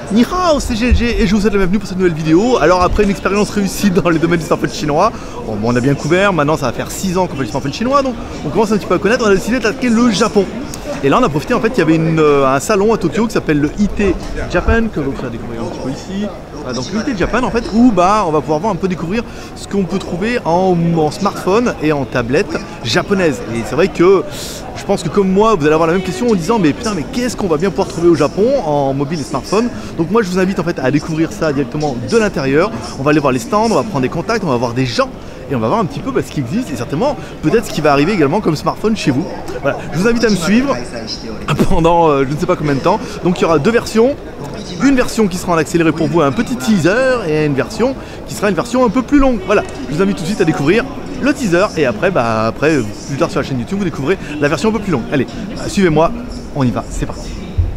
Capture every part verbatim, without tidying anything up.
Ni hao, c'est G L G et je vous souhaite la bienvenue pour cette nouvelle vidéo. Alors après une expérience réussie dans les domaines du smartphone chinois, bon, bon, on a bien couvert, maintenant ça va faire six ans qu'on fait du smartphone chinois, donc on commence un petit peu à connaître, on a décidé d'attaquer le Japon. Et là on a profité, en fait il y avait une, euh, un salon à Tokyo qui s'appelle le I T Japan, que vous allez découvrir un petit peu ici. Voilà, donc le I T Japan en fait, où bah, on va pouvoir voir un peu découvrir ce qu'on peut trouver en, en smartphone et en tablette japonaise. Et c'est vrai que je pense que comme moi, vous allez avoir la même question en disant mais putain mais qu'est-ce qu'on va bien pouvoir trouver au Japon en mobile et smartphone. Donc moi je vous invite en fait à découvrir ça directement de l'intérieur. On va aller voir les stands, on va prendre des contacts, on va voir des gens et on va voir un petit peu bah, ce qui existe et certainement peut-être ce qui va arriver également comme smartphone chez vous. Voilà. Je vous invite à me suivre pendant euh, je ne sais pas combien de temps. Donc il y aura deux versions. Une version qui sera en accéléré pour vous, un petit teaser, et une version qui sera une version un peu plus longue. Voilà, je vous invite tout de suite à découvrir le teaser et après, bah, après plus tard sur la chaîne YouTube, vous découvrez la version un peu plus longue. Allez, bah, suivez-moi, on y va, c'est parti.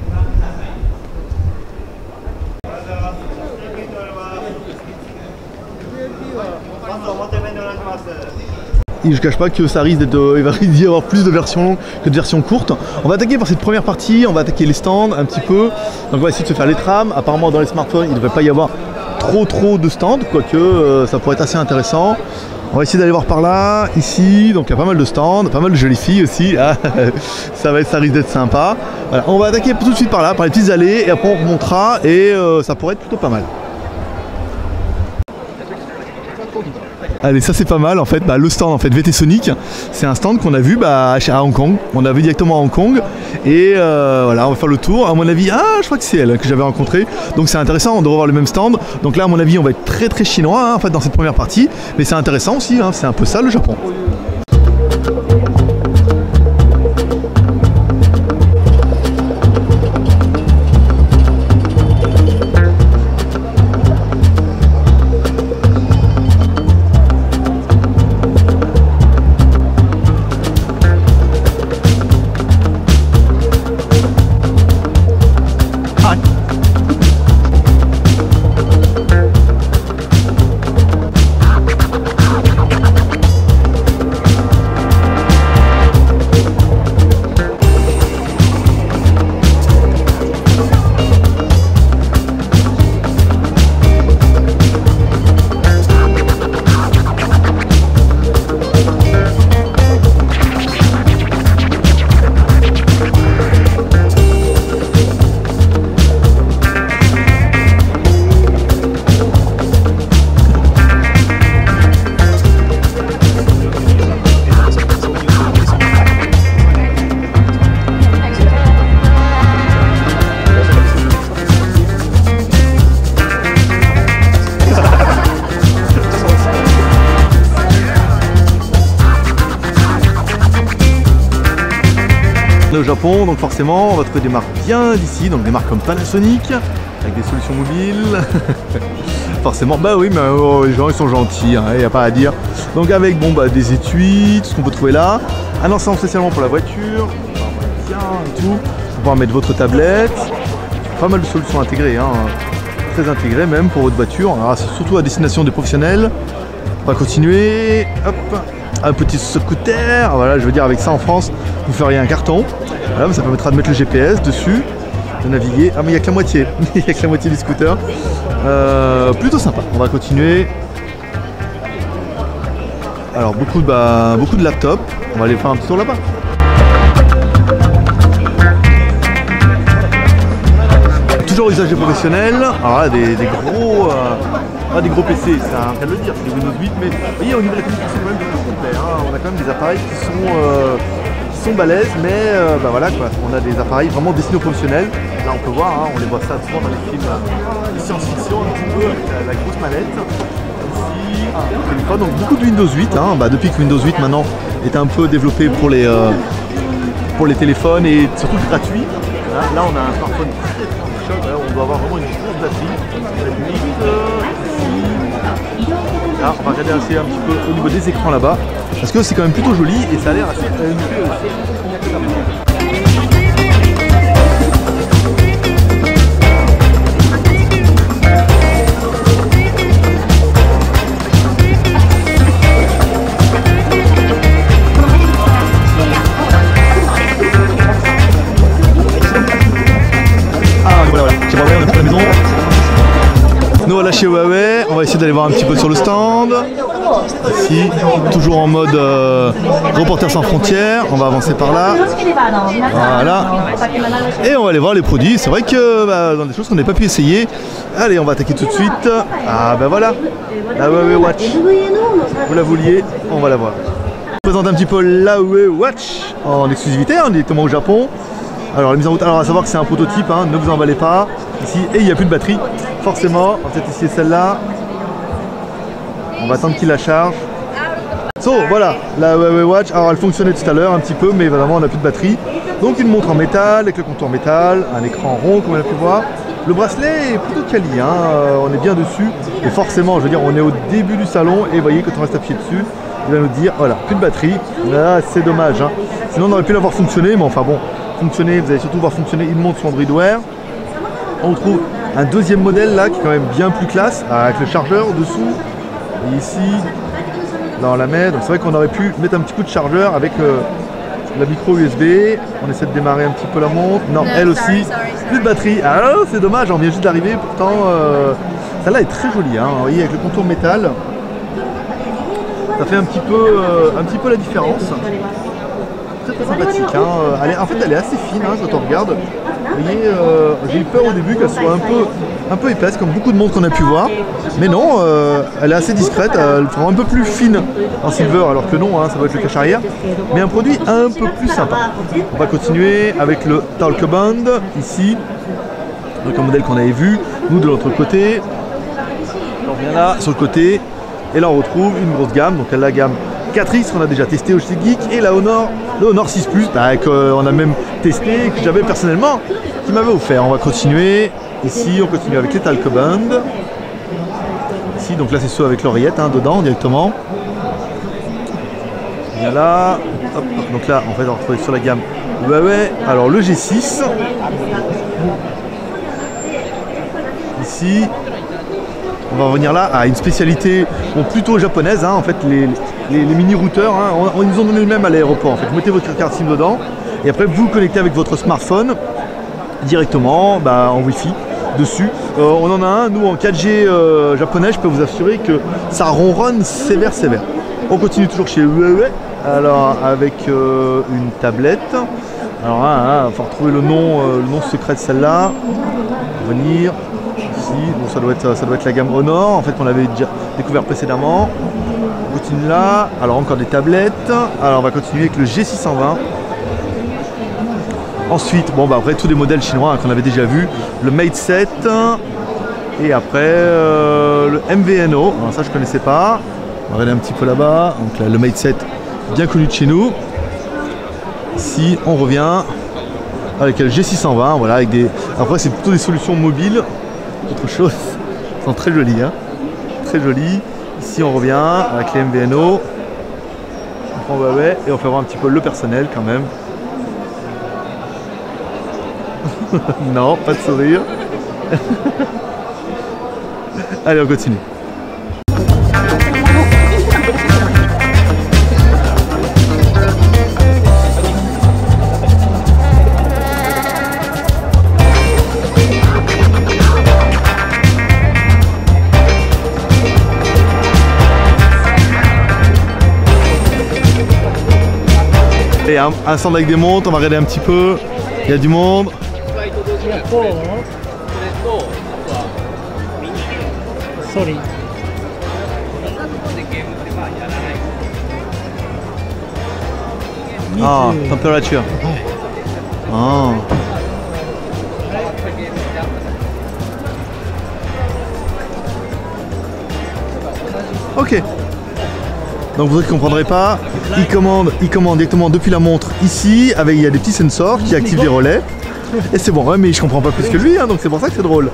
Et je ne cache pas que ça risque d'être, euh, il va risque d'y avoir plus de versions longues que de versions courtes. On va attaquer par cette première partie, on va attaquer les stands un petit peu. Donc on va essayer de se faire les trames. Apparemment dans les smartphones, il ne devrait pas y avoir trop trop de stands, quoique euh, ça pourrait être assez intéressant. On va essayer d'aller voir par là, ici, donc il y a pas mal de stands, pas mal de jolies filles aussi. Ah, ça, va être, ça risque d'être sympa. Voilà, on va attaquer tout de suite par là, par les petites allées, et après on remontera et euh, ça pourrait être plutôt pas mal. Allez, ça c'est pas mal en fait, bah, le stand en fait V T Sonic, c'est un stand qu'on a vu bah, à Hong Kong, on a vu directement à Hong Kong et euh, voilà, on va faire le tour. À mon avis, ah je crois que c'est elle que j'avais rencontrée, donc c'est intéressant de revoir le même stand. Donc là à mon avis on va être très très chinois hein, en fait dans cette première partie, mais c'est intéressant aussi, hein, c'est un peu ça le Japon. Au Japon, donc forcément on va trouver des marques bien d'ici, donc des marques comme Panasonic avec des solutions mobiles. Forcément, bah oui, mais oh, les gens ils sont gentils, il hein, n'y a pas à dire. Donc avec bon bah des étuis, tout ce qu'on peut trouver là, un ensemble spécialement pour la voiture, bien et tout, pour pouvoir mettre votre tablette, pas mal de solutions intégrées, hein, très intégrées même pour votre voiture. Alors c'est surtout à destination des professionnels. On va continuer, hop. Un petit scooter, voilà, je veux dire avec ça en France vous feriez un carton, voilà, ça permettra de mettre le G P S dessus, de naviguer. Ah mais il n'y a que la moitié, il n'y a que la moitié du scooter, euh, plutôt sympa. On va continuer. Alors beaucoup de, bah, beaucoup de laptops, on va aller faire un petit tour là-bas. Toujours usage des professionnels, alors là des, des gros... Euh, Ah, des gros P C, c'est un cas de le dire, c'est des Windows huit, mais vous voyez au niveau de la qualité c'est quand même plutôt complet, hein. On a quand même des appareils qui sont, euh, qui sont balèzes, mais euh, bah voilà quoi, on a des appareils vraiment destinés aux professionnels. Là on peut voir, hein, on les voit ça souvent dans les films de science-fiction, un petit peu avec la, la grosse manette. Ici, un téléphone, donc beaucoup de Windows huit, hein. Bah, depuis que Windows huit maintenant est un peu développé pour les, euh, pour les téléphones et surtout gratuit. Là, là on a un smartphone très très choc, là, on doit avoir vraiment une grosse batterie. Là, on va regarder assez un petit peu au niveau des écrans là-bas, parce que c'est quand même plutôt joli et ça a l'air assez nickel aussi. Ah voilà, voilà, j'ai pas la maison. Nous voilà chez Huawei, on va essayer d'aller voir un petit peu sur le stand. Ici, toujours en mode euh, Reporters sans frontières, on va avancer par là. Voilà. Et on va aller voir les produits, c'est vrai que bah, dans des choses qu'on n'a pas pu essayer. Allez, on va attaquer tout de suite. Ah ben voilà, la Huawei Watch. Vous la vouliez, on va la voir. Je vous présente un petit peu la Huawei Watch en exclusivité, hein, directement au Japon. Alors la mise en route, alors à savoir que c'est un prototype, hein, ne vous emballez pas. Ici, et il n'y a plus de batterie, forcément. On va peut-être essayer celle-là. On va attendre qu'il la charge. So, voilà, la Huawei Watch. Alors elle fonctionnait tout à l'heure un petit peu, mais vraiment on n'a plus de batterie. Donc une montre en métal, avec le contour métal, un écran rond comme on a pu voir. Le bracelet est plutôt quali, hein, euh, on est bien dessus. Et forcément, je veux dire, on est au début du salon et vous voyez, quand on reste appuyé dessus, il va nous dire, voilà, plus de batterie. Là, c'est dommage. Hein. Sinon, on aurait pu l'avoir fonctionné, mais enfin bon, fonctionner, vous allez surtout voir fonctionner une montre sur Android Wear. On retrouve un deuxième modèle là qui est quand même bien plus classe, avec le chargeur dessous. Et ici, là on la met. Donc c'est vrai qu'on aurait pu mettre un petit coup de chargeur avec euh, la micro U S B. On essaie de démarrer un petit peu la montre. Non, no, elle aussi, sorry, sorry. Plus de batterie. Ah c'est dommage, on vient juste d'arriver. Pourtant, euh, celle-là est très jolie. Hein. Vous voyez, avec le contour métal, ça fait un petit peu, euh, un petit peu la différence. Très très sympathique. Hein. Elle est, en fait, elle est assez fine hein, quand on regarde. Vous voyez, euh, j'ai eu peur au début qu'elle soit un peu, un peu épaisse, comme beaucoup de montres qu'on a pu voir. Mais non, euh, elle est assez discrète, elle sera un peu plus fine en silver, alors que non, hein, ça va être le cache arrière. Mais un produit un peu plus sympa. On va continuer avec le Talk Band, ici. Donc un modèle qu'on avait vu, nous de l'autre côté. On revient là, sur le côté. Et là on retrouve une grosse gamme, donc la gamme quatre X qu'on a déjà testé au Chez Geek et la Honor, le Honor six Plus bah, qu'on a même testé, que j'avais personnellement, qui m'avait offert. On va continuer. Ici, on continue avec les Talk Band. Ici, donc là, c'est ceux avec l'oreillette hein, dedans directement. Bien là. Hop, hop. Donc là, en fait, on va retrouver sur la gamme Huawei. Alors le G six. Ici. On va revenir là à une spécialité bon, plutôt japonaise, hein, en fait les, les, les mini routeurs, hein, on, on, ils nous ont donné le même à l'aéroport. En fait. Vous mettez votre carte SIM dedans et après vous vous connectez avec votre smartphone directement bah, en Wi-Fi dessus. Euh, on en a un, nous en quatre G euh, japonais, je peux vous assurer que ça ronronne sévère sévère. On continue toujours chez Huawei, alors avec euh, une tablette. Alors il hein, faut retrouver le nom, euh, le nom secret de celle-là. Venir. Bon, ça, doit être, ça doit être la gamme Honor, en fait qu'on avait déjà découvert précédemment. On continue là, alors encore des tablettes. Alors on va continuer avec le G six cent vingt. Ensuite, bon bah après tous des modèles chinois hein, qu'on avait déjà vu, le Mate sept. Et après euh, le M V N O, alors ça je connaissais pas. On va regarder un petit peu là-bas, donc là, le Mate sept bien connu de chez nous. Ici on revient avec le G six cent vingt, voilà, avec des. Après c'est plutôt des solutions mobiles. Autre chose, ils sont très jolis, hein. Très jolis. Ici on revient avec les M V N O. On prend Huawei et on fait voir un petit peu le personnel quand même. Non, pas de sourire. Allez, on continue. Et un, un stand avec des montres, on va regarder un petit peu. Il y a du monde. Sorry. Ah, température. Ah. Ok. Donc vous ne comprendrez pas, il commande, il commande directement depuis la montre ici, avec il y a des petits sensors qui activent les relais. Et c'est bon, ouais, mais je comprends pas plus que lui, hein, donc c'est pour ça que c'est drôle.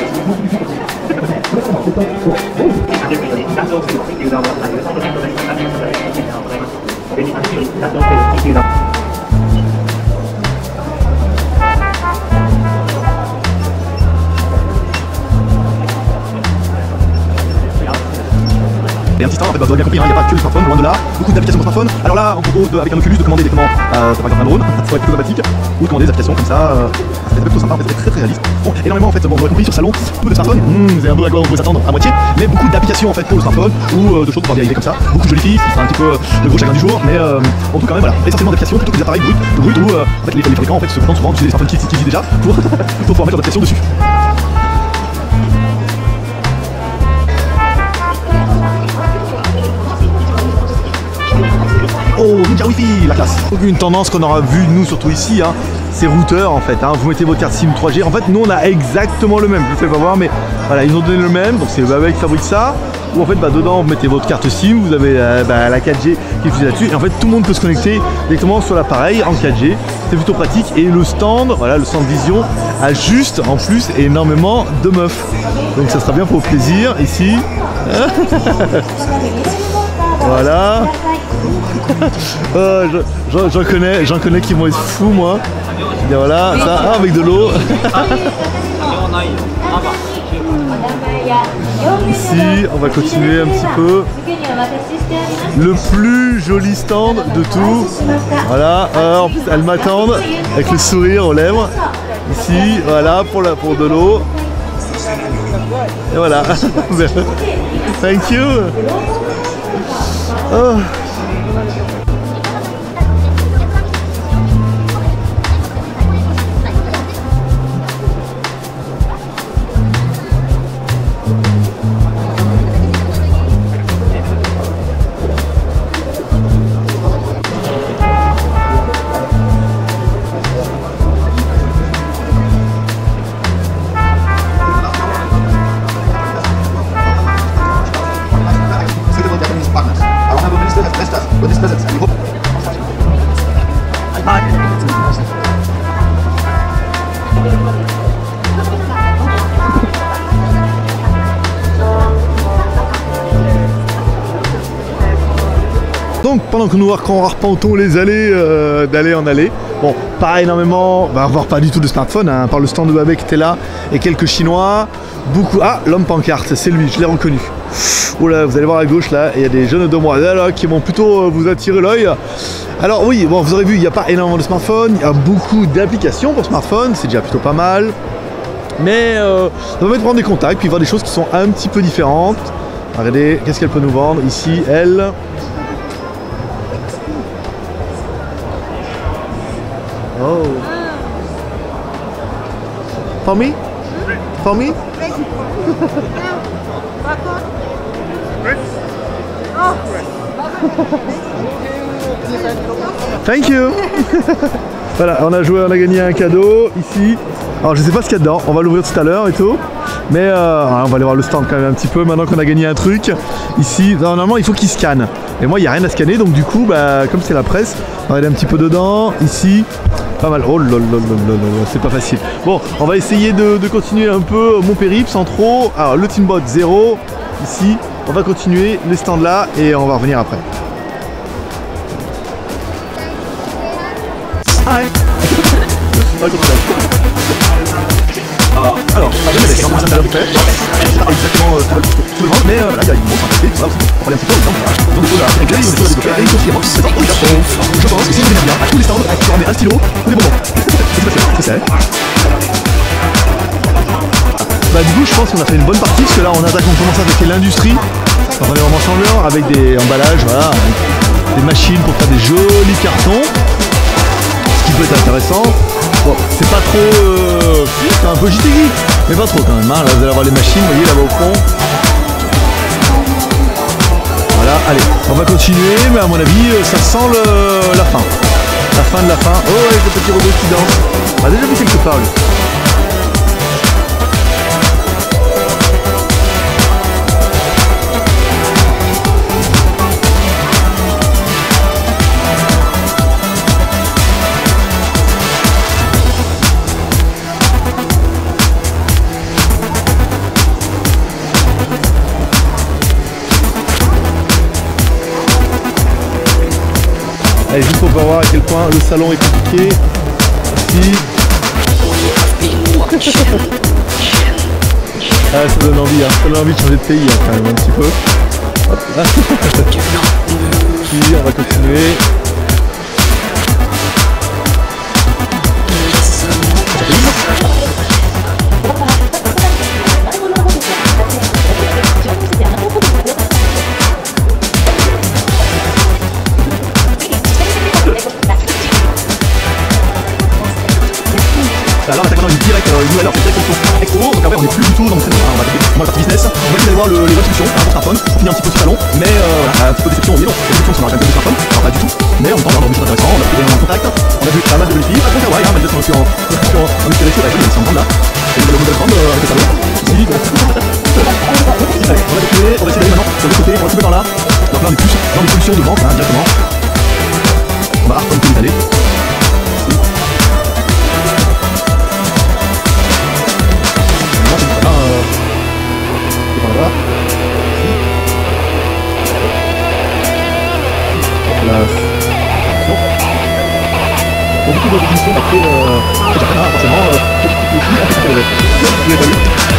Et un petit instant, en fait, bah, vous avez bien compris, il n'y a pas que le smartphone, loin de là, beaucoup d'applications pour smartphone. Alors là, on propose de, avec un Oculus de commander des commandes, euh, par exemple un drone, ça pourrait être plutôt sympathique, ou de commander des applications comme ça, euh, c'est plutôt sympa, en fait, c'est très très réaliste. Bon, énormément en fait, bon, vous avez compris sur salon, peu de smartphones, mmh, c'est un peu à quoi on peut s'attendre à moitié, mais beaucoup d'applications en fait pour le smartphone, ou euh, de choses pour vérifier comme ça, beaucoup de jolies filles, c'est un petit peu le gros chagrin du jour, mais euh, en tout quand même voilà, essentiellement d'applications plutôt que des appareils bruts, bruts où euh, en fait, les, les fabricants en fait se contentent souvent d'utiliser des smartphones qui existent déjà pour, pour pouvoir mettre leurs applications dessus. Oh, Ninja Wi-Fi, la classe. Une tendance qu'on aura vu nous surtout ici, hein, c'est routeurs en fait. Hein. Vous mettez votre carte SIM trois G. En fait, nous on a exactement le même. Je ne le fais pas voir, mais voilà, ils ont donné le même. Donc c'est Huawei qui fabrique ça. Où en fait, bah, dedans, vous mettez votre carte SIM, vous avez euh, bah, la quatre G qui est fusée là-dessus. Et en fait, tout le monde peut se connecter directement sur l'appareil en quatre G. C'est plutôt pratique. Et le stand, voilà, le stand Vision a juste en plus énormément de meufs. Donc ça sera bien pour le plaisir ici. Voilà. euh, J'en je, connais, j'en connais qui vont être fous moi. Et voilà, ça, ah, avec de l'eau. Ici, on va continuer un petit peu. Le plus joli stand de tout. Voilà, euh, en plus elles m'attendent avec le sourire aux lèvres. Ici, voilà, pour, la, pour de l'eau. Et voilà. Thank you. Oh. Donc pendant que nous arpentons les allées euh, d'aller en allée, bon, pas énormément, on va voir pas du tout de smartphone, hein, par le stand de Huawei qui était là, et quelques Chinois, beaucoup, ah, l'homme pancarte, c'est lui, je l'ai reconnu. Oh là, vous allez voir à gauche là, il y a des jeunes demoiselles là, qui vont plutôt euh, vous attirer l'œil. Alors oui, bon, vous aurez vu, il n'y a pas énormément de smartphones, il y a beaucoup d'applications pour smartphone, c'est déjà plutôt pas mal. Mais euh, ça va mettre prendre des contacts, puis voir des choses qui sont un petit peu différentes. Regardez, qu'est-ce qu'elle peut nous vendre ici, elle. Oh. For me? For me? Thank you. Voilà, on a joué, on a gagné un cadeau ici. Alors je sais pas ce qu'il y a dedans, on va l'ouvrir tout à l'heure et tout. Mais euh, on va aller voir le stand quand même un petit peu maintenant qu'on a gagné un truc. Ici, normalement il faut qu'il scanne. Et moi il n'y a rien à scanner, donc du coup, bah, comme c'est la presse, on va aller un petit peu dedans, ici. Pas mal, oh là là là là là, c'est pas facile. Bon, on va essayer de, de continuer un peu mon périple sans trop. Alors le Teambot zéro, ici, on va continuer les stands là et on va revenir après. Hi. Alors, je vais commencer à faire vite fait. C'est pas exactement tout le monde, mais là il y a une grosse quantité, ça va aussi. On va aller un petit peu au exemple. Donc il faut la régler, il faut la développer, et il faut s'y rendre. C'est au Japon. Je pense que si vous aimez bien, à tous les stands, tu ramènes un stylo ou des bonbons. C'est ça. Bah du coup je pense qu'on a fait une bonne partie, parce que là on attaque, on commence à attaquer l'industrie. On est vraiment semblant avec des emballages, voilà, des machines pour faire des jolis cartons. Ce qui peut être intéressant. Bon, c'est pas trop... Euh, c'est un peu gitigui, mais pas trop quand même. Hein. Là vous allez avoir les machines, vous voyez là-bas au fond. Voilà, allez, on va continuer, mais à mon avis, ça sent le, la fin. La fin de la fin. Oh, avec le petit robot qui danse. On a déjà vu quelque part lui. Allez, juste pour voir à quel point le salon est compliqué. Ici. Ah, ça donne envie, hein. Ça donne envie de changer de pays hein, quand même un petit peu. Hop, là. Puis on va continuer. Alors on attaque maintenant une direct, euh, une nouvelle heure, c'est direct sur Expo, donc après on est plus du tout dans le on va attaquer moins la partie business, on va essayer d'aller voir le, les restrictions, un peu smartphone, pour finir un petit peu ce salon, mais euh, voilà, un petit peu de déception, oui non, déception ça n'aura jamais fait de smartphone, alors pas du tout, mais en même temps on a des choses intéressantes, on a fait des contact, on a vu pas mal de jolies filles, pas de Hawaii, hein, malgré ce qu'on a fait en en inspiration, avec les cent là, et le modèle grande avec le salon, ici, bon. Allez, on va continuer, on va essayer d'aller maintenant sur le côté, on va couper par là, donc là on est plus dans les solutions de vente, hein, directement, on va hard comme aller. Bon, beaucoup de définitions après euh, c'est pas grave, forcément, euh, je l'ai pas vu.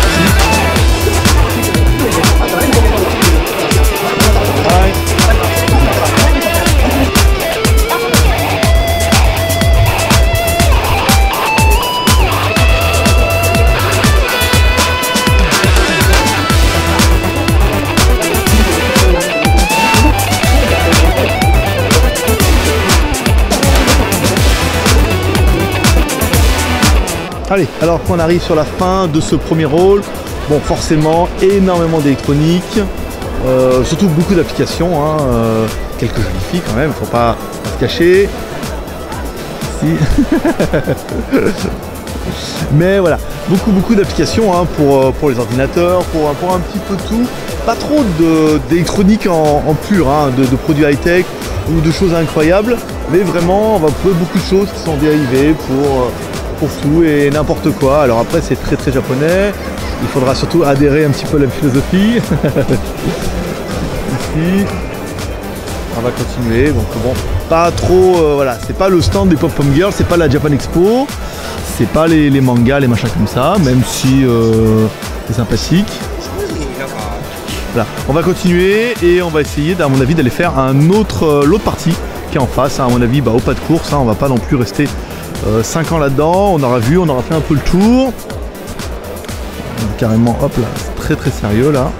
Allez, alors qu'on arrive sur la fin de ce premier rôle, bon forcément énormément d'électronique, euh, surtout beaucoup d'applications, hein, euh, quelques jolies filles quand même, faut pas, pas se cacher. Si. Mais voilà, beaucoup beaucoup d'applications hein, pour, pour les ordinateurs, pour, pour un petit peu tout. Pas trop d'électronique en, en pur, hein, de, de produits high-tech ou de choses incroyables, mais vraiment on va trouver beaucoup de choses qui sont dérivées pour... pour tout et n'importe quoi. Alors après c'est très très japonais, il faudra surtout adhérer un petit peu à la philosophie. Ici on va continuer, donc bon, pas trop, euh, voilà, c'est pas le stand des Pop Pom Girls, c'est pas la Japan Expo, c'est pas les, les mangas, les machins comme ça, même si euh, c'est sympathique. Voilà, on va continuer et on va essayer à mon avis d'aller faire un autre, euh, l'autre partie qui est en face, hein, à mon avis bah, au pas de course, hein, on va pas non plus rester Euh, cinq ans là-dedans, on aura vu, on aura fait un peu le tour. Carrément, hop là, c'est très très sérieux là.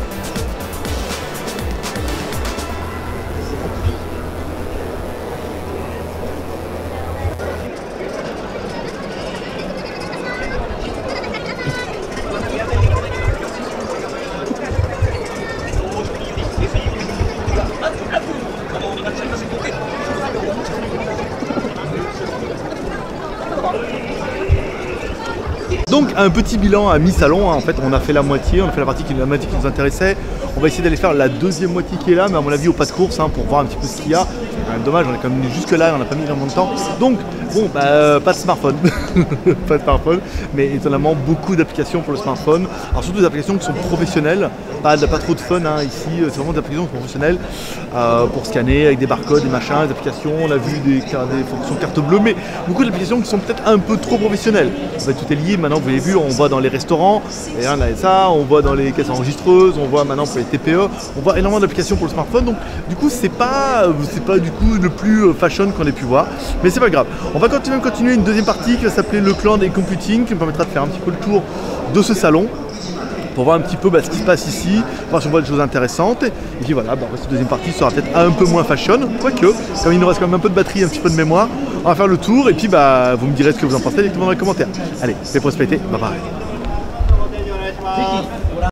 Donc un petit bilan à mi-salon, hein. En fait on a fait la moitié, on a fait la partie qui, la moitié qui nous intéressait. On va essayer d'aller faire la deuxième moitié qui est là, mais à mon avis au pas de course hein, pour voir un petit peu ce qu'il y a. C'est quand même dommage, on est quand même venu jusque là, on n'a pas mis énormément de temps. Donc bon, bah, euh, pas de smartphone, pas de smartphone, mais étonnamment beaucoup d'applications pour le smartphone. Alors surtout des applications qui sont professionnelles, pas, pas trop de fun hein, ici, c'est vraiment des applications professionnelles euh, pour scanner avec des barcodes, des machins, des applications. On a vu des, des fonctions carte bleue, mais beaucoup d'applications qui sont peut-être un peu trop professionnelles. En fait, tout est lié, maintenant vous avez vu, on voit dans les restaurants, et on a ça, on voit dans les caisses enregistreuses, on voit maintenant pour les T P E, on voit énormément d'applications pour le smartphone, donc du coup c'est pas, c'est pas du coup le plus fashion qu'on ait pu voir, mais c'est pas grave. On va continuer, continuer une deuxième partie qui va s'appeler le clan des computing, qui me permettra de faire un petit peu le tour de ce salon, pour voir un petit peu bah, ce qui se passe ici, voir si on voit des choses intéressantes. Et puis voilà, bah, cette deuxième partie sera peut-être un peu moins fashion, quoique, comme il nous reste quand même un peu de batterie, un petit peu de mémoire, on va faire le tour et puis bah, vous me direz ce que vous en pensez directement dans les commentaires. Allez, c'est prospérité, bye bye.